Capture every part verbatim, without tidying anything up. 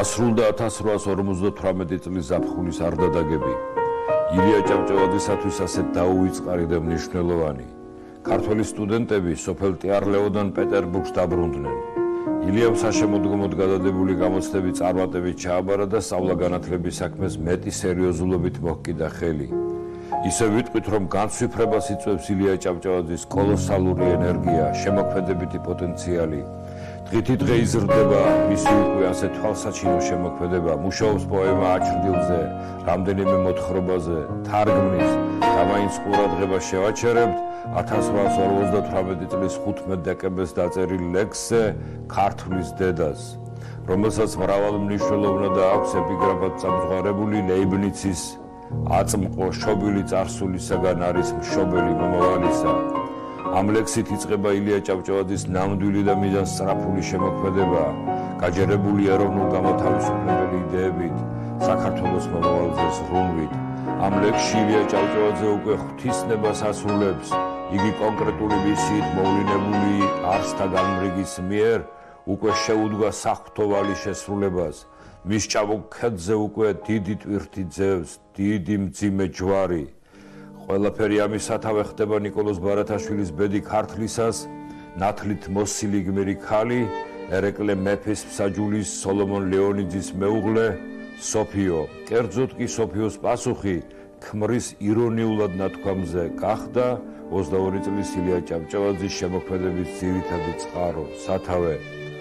დასრულდა ათას რვაას ორმოცდათვრამეტი წლის ზაფხულის არდადაგები. ილია ჭავჭავაძისათვის ასეთ დაუვიწყარი და მნიშვნელოვანი. ქართველი სტუდენტები სოფელ ტიარლეოდან პეტერბურგს დაბრუნდნენ. ილიამ საშემოდგომოდ გადადებული გამოცდები წარმატებით ჩააბარა და სწავლა-განათლების საქმეს მეტი სერიოზულობით მოჰკიდა ხელი. ისე ვიტყვით, რომ განცვიფრებას იწვევს ილია ჭავჭავაძის კოლოსალური ენერგია, შემოქმედებითი პოტენციალი. დღითი დღე იზრდება მისი უკვე ასე თვალსაჩინო შემოქმედება, მუშაობს პოემა აჩრდილზე, რამდენიმე მოთხრობაზე, თარგმნის და მაინც ყურადღებას შევაჩერებთ ათას რვაას ორმოცდათვრამეტი წლის ხუთმეტ დეკემბერს დაწერილ ლექსზე ქართლის დედას, რომელსაც მრავალი მნიშვნელოვნა აქვს ეპიგრაფად წამსვარებული ლეიბნიცის აწმყო შობილი წარსულისაგან არის მშობელი მომავალისა. ამ ლექსით იწყება ილია ჭავჭავაძის ნამდვილი და მიზანსწრაფული შემოქმედება, გაჯერებული ეროვნულ-გამოთავისუფლებელი იდეებით, საქართველოს მომავალზე ზრუნვით. ამ ლექსში ილია ჭავჭავაძე უკვე ღვთისნებას ასრულებს, იგი კონკრეტული მისიით მოვლინებული არსთა განმრიგის მიერ უკვე შეუდგა საღვთოვალი შესრულებას. მის ჭაბუკ ქედზე უკვე დიდი ტვირთი ძევს, დიდი მძიმე ჯვარი. ყველაფერი ამის სათავე ხდება ნიკოლოზ ბარათაშვილის ბედი ქართლისას, ნათლით მოსილი გმირი ქალი, ერეკლე მეფის მსაჯულის სოლომონ ლეონიძის მეუღლე სოფიო. კერძოდ კი სოფიოს პასუხი ქმრის ირონიულად ნათქვამზე გახდა ოცდაორი წლის ილია ჭავჭავაძის შემოქმედების ძირითადი წყარო, სათავე.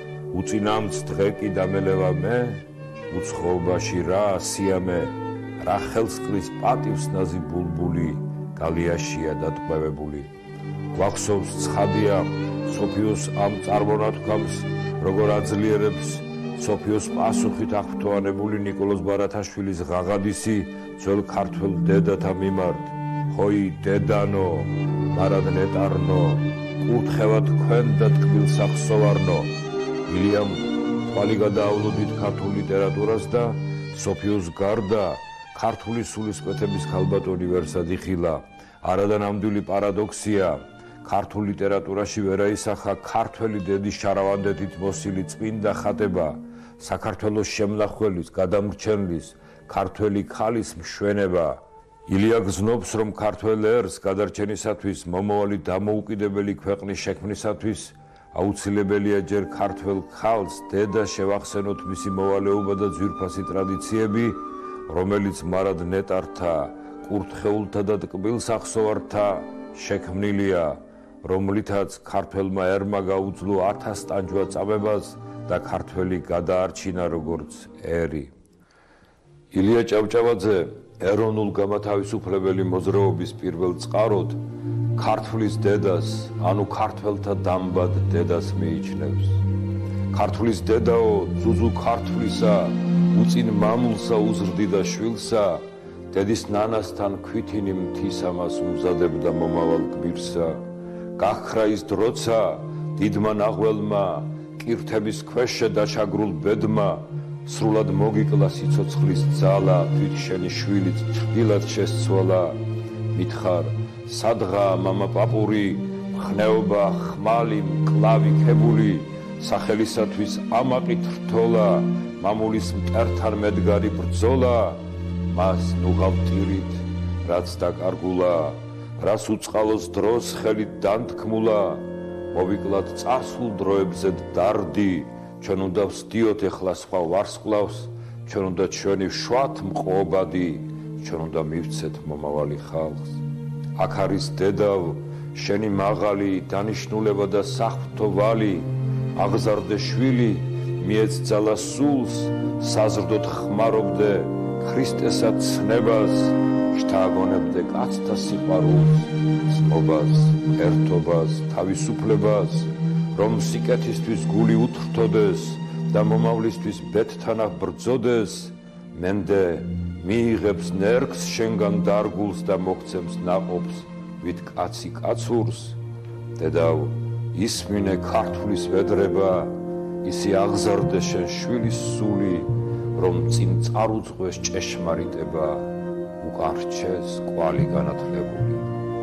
უწინამც დღე კი დამელევა მე, უცხოობაში რა სიამე, რა ხელს კლის პატივს ნაზი ბულბული, გალიაშია დატყვევებული. გვახსოვს ცხადია სოფიოს ამ წარმონათქვამს, როგორ აძლიერებს სოფიოს პასუხით აღფრთოვანებული ნიკოლოზ ბარათაშვილის ღაღადისი ძველ ქართველ დედათა მიმართ. ჰოი დედანო, მარად ნეტარნო, კურთხევა თქვენ და ტკბილს ახსოვარნო. ილიამ თვალი გადაავლოდით ქართულ ლიტერატურას და სოფიოს გარდა ქართული სულისკვეთების ქალბატონი ვერსად იხილა. არადანამდვილი პარადოქსია, ქართულ ლიტერატურაში ვერ აისახა ქართველი დედის შარავანდეთით მოსილი წმინდა ხატება, საქართველოს შემნახველის, გადამრჩენლის, ქართველი ქალის მშვენება. ილია გზნობს, რომ ქართველ ერს გადარჩენისათვის, მომავალი დამოუკიდებელი ქვეყნის შექმნისათვის აუცილებელია ჯერ ქართველ ქალს დედა შევახსენოთ მისი მოვალეობა და ძვირფასი ტრადიციები, რომელიც მარად ნეტართა, კურთხეულთა და ტკბილსახსოვართა შექმნილია, რომლითაც ქართველმა ერმა გაუძლო ათას ტანჯვა წამებას და ქართველი გადაარჩინა როგორც ერი. ილია ჭავჭავაძე ეროვნულ-გამათავისუფლებელი მოძრაობის პირველ წყაროდ ქართლის დედას, ანუ ქართველთა დამბად დედას მიიჩნევს. ქართლის დედაო, ძუძუ ქართლისა, უწინ მამულსა უზრდი და შვილსა, დედის ნანასთან ქვითინი მთის ამას უმზადებდა მომავალ გმირსა. გაჰქრა ის დროცა, დიდმა ნაღველმა, კირთების ქვეშე დაჩაგრულ ბედმა, სრულად მოგიკლა სიცოცხლის ძალა, თვით შენი შვილიც ჩრდილად შესცვალა. მითხარ, სადღა მამა პაპური, მხნეობა, ხმალი, მკლავი ქებული, სახელისათვის ამაყით რთოლა, მამულის მტერთან მედგარი ბრძოლა, მას ნუ გავტირით, რაც დაკარგულა, რას უწყალოს დროს ხელით დანთქმულა, მოვიკლათ წარსულ დროებზე დარდი, ჩვენ უნდა ვსდიოთ ეხლა სხვა ვარსკვლავს, ჩვენ უნდა ჩვენი ვშვათ მყობადი, ჩვენ უნდა მივცეთ მომავალი ხალხს. აქ არის დედავ, შენი მაღალი, დანიშნულება და საღვთო ვალი, აღზარდე შვილი, მიეცძალა სულს, საზრდოდ ხმარობდე ქრისტესად ცნებას, შთააგონებდე კაცთა სიყვარულს, ძმობას, ერთობას, თავისუფლებას, რომ სიკეთისთვის გული უთრთოდეს და მომავლისთვის ბედთანახ ბრძოდეს, მენდე მიიღებს ნერგს შენგან დარგულს და მოგცემს ნაყოფს, ვით კაცი კაცურს. დედავ, ისმინე ქართლის ვედრება, ისი აღზარდე შენ შვილის სული, რომ წინ წარუძღვეს ჭეშმარიტება, უკარჩეს კვალი განათლებული.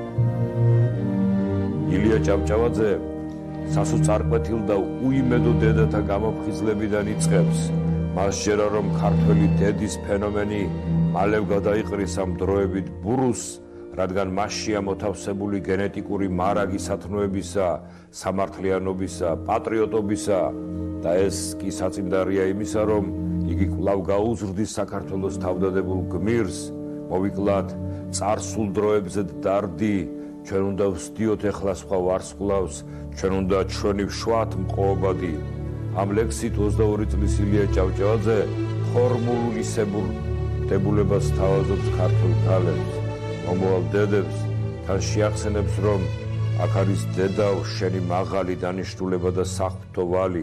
ილია ჭავჭავაძე სასოწარკვეთილ და უიმედო დედათა გამოფხიზლებიდან იწყებს, მას ჯერა რომ ქართველი დედის ფენომენი მალე გადაიყრის ამ დროებით ბურუს, რადგან მასშია მოთავსებული გენეტიკური მარაგი სათნოებისა, სამართლიანობისა, პატრიოტობისა და ეს კი საწინდარია იმისა, რომ იგი კვლავ გაუზრდის საქართველოს თავდადებულ გმირს, მოვიკლათ წარსულ დროებზე დარდი, ჩვენ უნდა ვსდიოთ ეხლა სხვა ვარსკვლავს, ჩვენ უნდა ჩვენი ვშვათ მყოობადი. ამ ლექსით ოცდაორი წლის ილია ჭავჭავაძე ფორმულისებურ დებულებას თავაზობს ქართულ ქალებს, მომავალ დედებს, თან შეახსენებს, რომ აქ არის დედავ, შენი მაღალი დანიშნულება და საღვთო ვალი.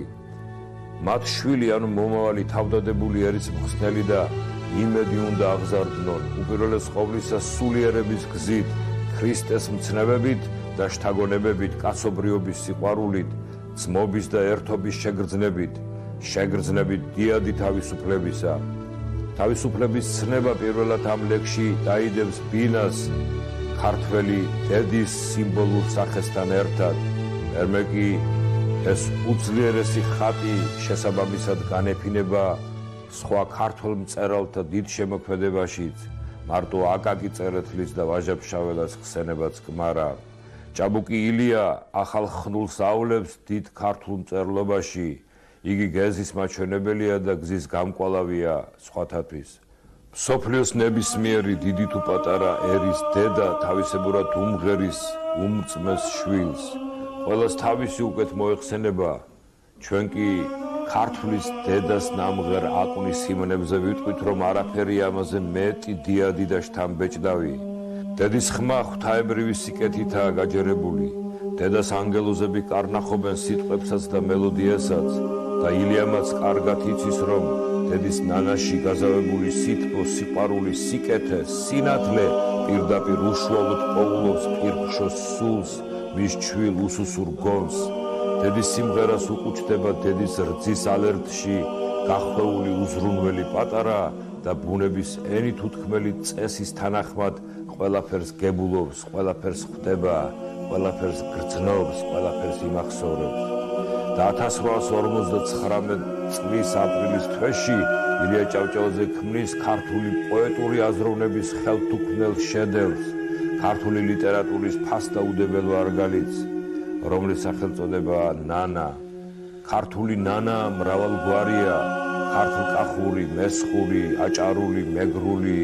მათ შვილი, ანუ მომავალი თავდადებული ერისმხსნელი და იმედი უნდა აღზარდნონ, უპირველეს ყოვლისა სულიერების გზით, ქრისტეს მცნებებით და შთაგონებებით, კაცობრიობის სიყვარულით, ძმობის და ერთობის შეგრძნებით, შეგრძნებით დიადი თავისუფლებისა. თავისუფლების ცნება პირველად ამ ლექსში დაიდებს ბინას ქართველი დედის სიმბოლურ სახესთან ერთად. მერმე კი ეს უძლიერესი ხატი შესაბამისად განეფინება სხვა ქართულ მწერალთა დიდ შემოქმედებაშიც, მარტო აკაკი წერეთლის და ვაჟა-ფშაველას ხსენებაც კმარა. ჭაბუკი ილია ახალ ხნულს აავლებს დიდ ქართულ მწერლობაში. იგი გეზის მაჩვენებელია და გზის გამკვალავია სხვათათვის. მსოფლიოს ნებისმიერი დიდი თუ პატარა ერის დედა თავისებურად უმღერის უმწმეს შვილს. ყველას თავისი უკეთ მოეხსენება. ჩვენ კი ქართლის დედას ნამღერ აკუნის სიმნებზე ვიტყვით, რომ არაფერი ამაზე მეტი დიადი და შთამბეჭდავი. დედის ხმა ღვთაებრივი სიკეთითაა გაჯერებული. დედას ანგელოზები კარნახობენ სიტყვებსაც და მელოდიასაც და ილიამაც კარგად იცის, რომ დედის ნანაში გაზავებული სითბო, სიყვარული, სიკეთე, სინათლე პირდაპირ უშუალოდ პოულობს პირხშოს სულს, მის ჩვილ უსუსურ გონს. დედის სიმღერას უკუჩდება დედის რძის ალერტში გახვეული უზრუნველი პატარა და ბუნების ენით უთქმელი წესის თანახმად ყველაფერს გებულობს, ყველაფერს ხვდება, ყველაფერს გრძნობს, ყველაფერს იმახსოვრებს. და ათას რვაას ორმოცდაცხრამეტ წლის აპრილის თვეში ილია ჭავჭავაძე ქმნის ქართული პოეტური აზროვნების ხელთუქმნელ შედევრს, ქართული ლიტერატურის ფასდაუდებელ ვარგალიც, რომლის სახელწოდებაა ნანა. ქართული ნანა მრავალგვარია, ქართლ-კახური, მესხური, აჭარული, მეგრული,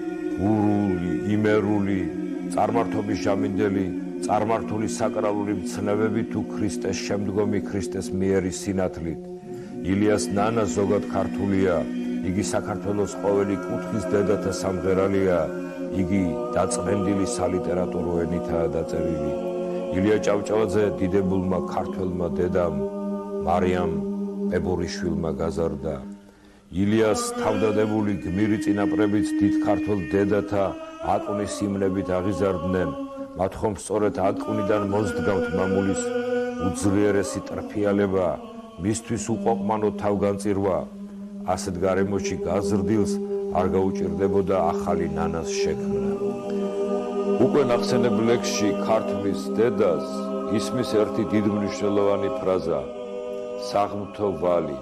გურული, იმერული, წარმართობის ჟამინდელი, წარმართული საკრალური მცნებები თუ ქრისტეს შემდგომი ქრისტეს მიერი სინათლით. ილიას ნანა ზოგად ქართულია, იგი საქართველოს ყოველი კუთხის დედათა სამღერალია, იგი დაწმენდილი სალიტერატურო ენითაა დაწერილი. ილია ჭავჭავაძე დიდებულმა ქართველმა დედამ მარიამ პებორიშვილმა გაზარდა. ილიას თავდადებული გმირი წინაპრებიც დიდ ქართულ დედათა აკუნის სიმნებით აღიზარდნენ. მათ ხომ სწორედ აკუნიდან მოსდგავთ მამულის უძლიერესი ტრფიალება, მისთვის უყოფმანო თავგანწირვა. ასეთ გარემოში გაზრდილს არ გაუჭირდებოდა ახალი ნანას შექმნა. უკვე ნახსენებ ლექსში ქართლის დედას ისმის ერთი დიდმნიშვნელოვანი ფრაზა საღვთო ვალი.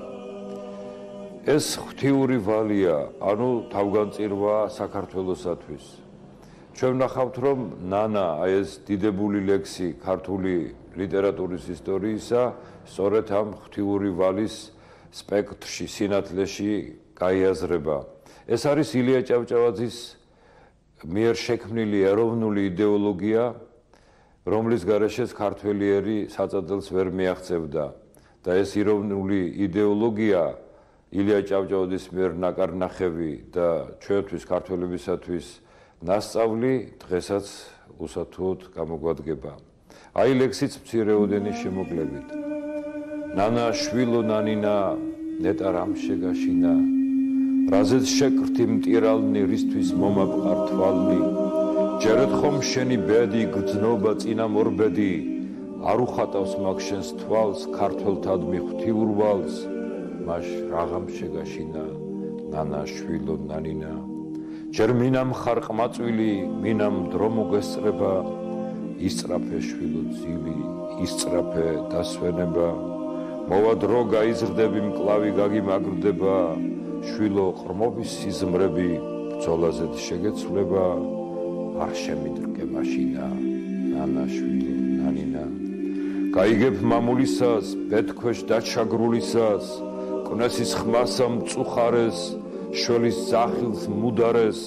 ეს ღვთიური ვალია, ანუ თავგანწირვა საქართველოსათვის. ჩვენ ვნახავთ, რომ ნანა, აი ეს დიდებული ლექსი ქართული ლიტერატურის ისტორიისა, სწორედ ამ ღვთიური ვალის სპექტრში, სინათლეში გაიაზრება. ეს არის ილია ჭავჭავაძის მიერ შექმნილი ეროვნული იდეოლოგია, რომლის გარეშეც ქართველი ერი საწადელს ვერ მიაღწევდა და ეს ეროვნული იდეოლოგია ილია ჭავჭავაძის მიერ ნაკარნახევი და ჩვენთვის ქართველებისათვის ნასწავლი დღესაც უსათუოდ გამოგვადგება. აი ლექსიც მცირეოდენი შემოკლებით. ნანა შვილო ნანინა ნეტა რამ შეგაშინა, რაზეც შეკრთი მტირალნი, რისთვის მომაპყარ თვალნი, ჯერეთ ხომ შენი ბედი გრძნობა წინა მორბედი, არ უხატავს მაგ შენს თვალს ქართველთადმი ღვთიურ ვალს, მაშ რაღამ შეგაშინა ნანა შვილო ნანინა, ჯერ მინამ ხარ ყმაწვილი, მინამ დრო მოგესწრება, ისწრაფე შვილო ძილი, ისწრაფე დასვენება, მოვა დრო გაიზრდები მკლავი გაგიმაგრდება შვილო ყრმობის სიზმრები ბრძოლაზედ შეგეცვლება არ შემიდრკე მაშინა ნანა შვილი ნანინა გაიგებ მამულისას ბეთქვეშ დაჩაგრულისას კნესის ხმასა მწუხარეს შველის ძახილს მუდარეს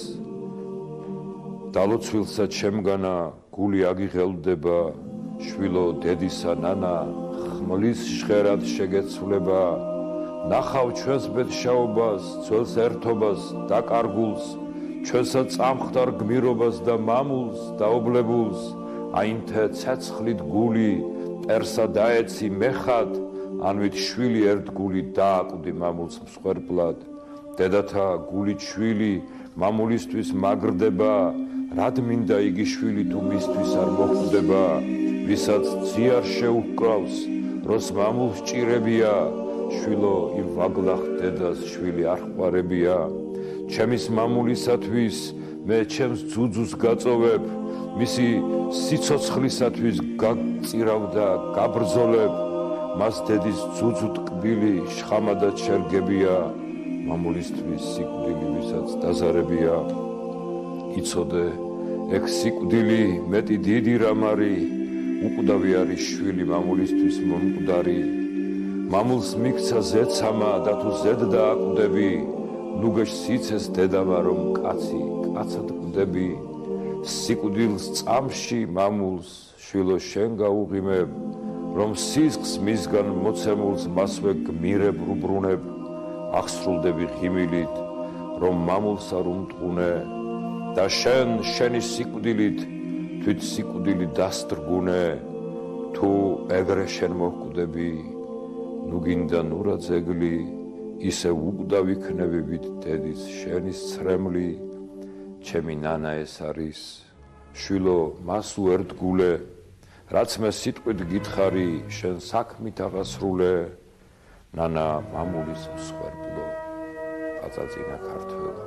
დალოცვილსა ჩემგანა გული აგიღელდება შვილო დედისა ნანა ხმლის ჟღერად შეგეცვლება ნახავ ჩვენს ბედშაობას ძველს ერთობას დაკარგულს ჩვენსა წამხდარ გმირობას და მამულს დაობლებულს აინთე ცეცხლით გული პერსა დაეცი მეხად ანვით შვილი ერთგული დააკვდი მამულს მსხვერპლად დედათა გულით შვილი მამულისთვის მაგრდება რად მინდა იგი შვილი თუ მისთვის არ მოხვდება ვისაც ძიარ შეუკლავს როს მამულს ჭირებია შვილო იმ ვაგლახ დედას შვილი არ ხვარებია ჩემის მამულისათვის მე ჩემს ძუძუს გაწოვებ მისი სიცოცხლისათვის გაგწირავ და გაბრძოლებ მას დედის ძუძუ ტკბილი შხამადად შერგებია მამულისთვის სიკვდილი ვისაც დაზარებია იცოდე ეგ სიკვდილი მეტი დიდი რამ არის უკვდავი არის შვილი მამულისთვის მომკვდარი მამულს მიქცა ზეცამა და თუ ზედ დააკვდები ნუგეშ სიცეს დედამა რომ კაცი კაცად კვდები სიკვდილს წამში მამულს შვილო შენ გაუღიმებ რომ სისხლს მისგან მოცემულს მასვე გმირებ რუბრუნებ აღსრულდები ღიმილით რომ მამულს არ უმტყუნე და შენ შენი სიკვდილით თვით სიკვდილი დასდრგუნე თუ ეგრე შენ მოჰკვდები ნუ გინდა ნურა ძეგლი ისე უკვდავ იქნები ვით დედის შენის ცრემლი ჩემი ნანა ეს არის შვილო მას უერთგულე რაც მე სიტყვით გითხარი შენ საქმით აღასრულე ნანა მამულის მსხვერპლო აწაწინა ქართველო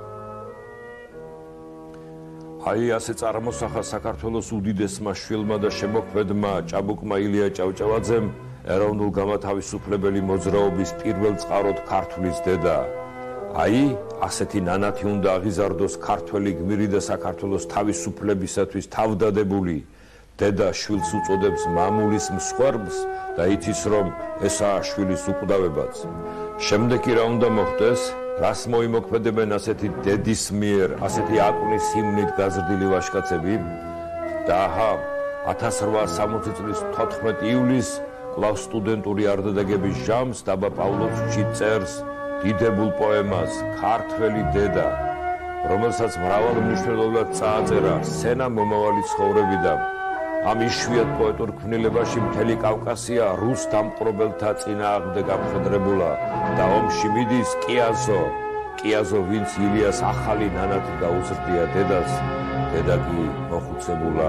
აი ასე წარმოსახა საქართველოს უდიდესმა შვილმა და შემოქმედმა ჭაბუკმა ილია ჭავჭავაძემ ეროვნულ გამათავისუფლებელი მოძრაობის პირველ წყაროდ ქართლის დედა აი ასეთი ნანათი უნდა აღიზარდოს ქართველი გმირი და საქართველოს თავისუფლებისათვის თავდადებული დედა შვილს უწოდებს მამულის მსხვერპლს და იცის რომ ესაა შვილის უკვდავებაც შემდეგ კი რა უნდა მოხდეს რას მოიმოქმედებენ ასეთი დედის მიერ ასეთი აკუნის ჰიმნით გაზრდილი ვაჟკაცები და აჰა ათას რვაას სამოცი წლის თოთხმეტი ივლისს კვლავ სტუდენტური არდადეგების ჟამს დაბა პავლოვსკში წერს დიდებულ პოემას ქართველი დედა რომელსაც მრავალ მნიშვნელოვნად წააწერა სცენა მომავალი ცხოვრებიდან ამ იშვიათ პოეტურ ქმნილებაში მთელი კავკასია რუს დამპყრობელთა წინააღმდეგ ამხედრებულა და ომში მიდის კიაზო კიაზო ვინც ილიას ახალი ნანათი გაუზრდია დედას დედა კი მოხუცებულა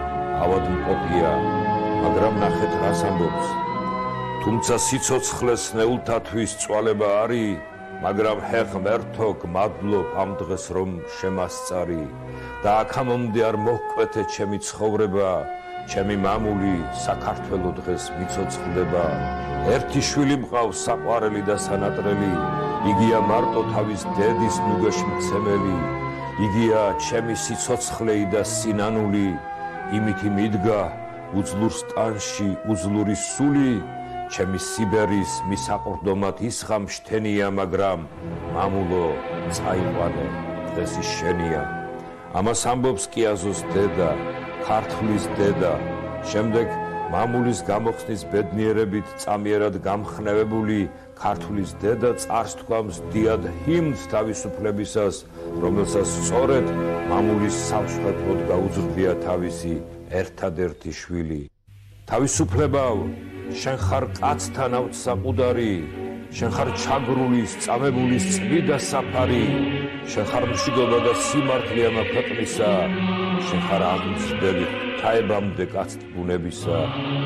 ავადმყოფია მაგრამ ნახეთ რას ამბობს თუმცა სიცოცხლეს ნეულთათვის წვალება არის მაგრამ ჰე ღმერთო გმადლობ ამ დღეს რომ შემასწარი და აქამდე არ მოჰკვეთე ჩემი ცხოვრება ჩემი მამული საქართველო დღეს მიცოცხლდება ერთი შვილი მყავს საყვარელი და სანატრელი იგია მარტო თავის დედის ნუგეშ მცემელი იგია ჩემი სიცოცხლე და სინანული იმითი მიდგა უძლურ სტანში უძლური სული ჩემი სიბერის მისაყრდომად ისხა მშთენია მაგრამ მამულო წაიყვანე დღეს ის შენია ამას ამბობს კიაზოს დედა ქართლის დედა შემდეგ მამულის გამოხსნის ბედნიერებით წამიერად გამხნევებული ქართლის დედა წარს თქვამს დიად ჰიმნს თავისუფლებისას რომელსაც სწორედ მამულის სამსხვერპლოდ გაუზრდია თავისი ერთადერთი შვილი თავისუფლებავ შენ ხარ კაცთა ნავთსაყუდარი შენ ხარ ჩაგრულის წამებულის წმიდა საფარი შენ ხარ მშვიდობა და სიმართლე ამ ქვეყნისა შენ ხარ აღმზრდელი ღვთაებამდე კაცთბუნებისა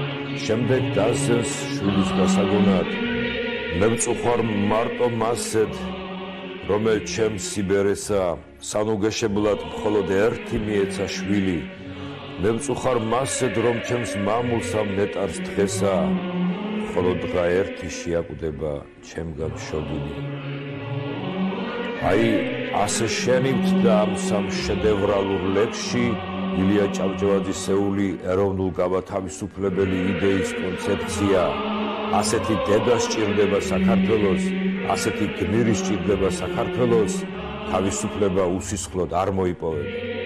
შემდეგ დასცენს შვილის გასაგონად მე ვწუხარ მარტო მასეთ რომელ ჩემს სიბერესა სანუგეშებლად მხოლოდ ერთი მიეცა შვილი მე ვწუხარ მასეთ რომ ჩემს მამულს ამ ნეტარს დღესა ხოლო დღა ერთი შეაკვდება ჩემგან შობილი. აი, ასე შენივთ და ამ სამ შედევრალურ ლექსში ილია ჭავჭავაძისეული ეროვნულ გაბათავისუფლებელი იდეის კონცეფცია, ასეთი დედა სჭირდება საქართველოს, ასეთი გმირი სჭირდება საქართველოს, თავისუფლება უსისხლოდ არ მოიპოვება.